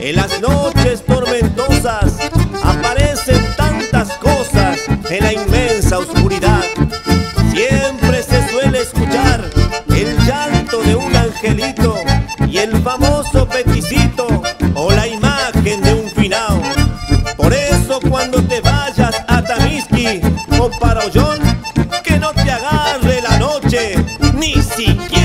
En las noches tormentosas aparecen tantas cosas en la inmensa oscuridad. Siempre se suele escuchar el llanto de un angelito y el famoso peticito o la imagen de un finao. Por eso cuando te vayas a Tamisqui o para Ollón, que no te agarre la noche, ni siquiera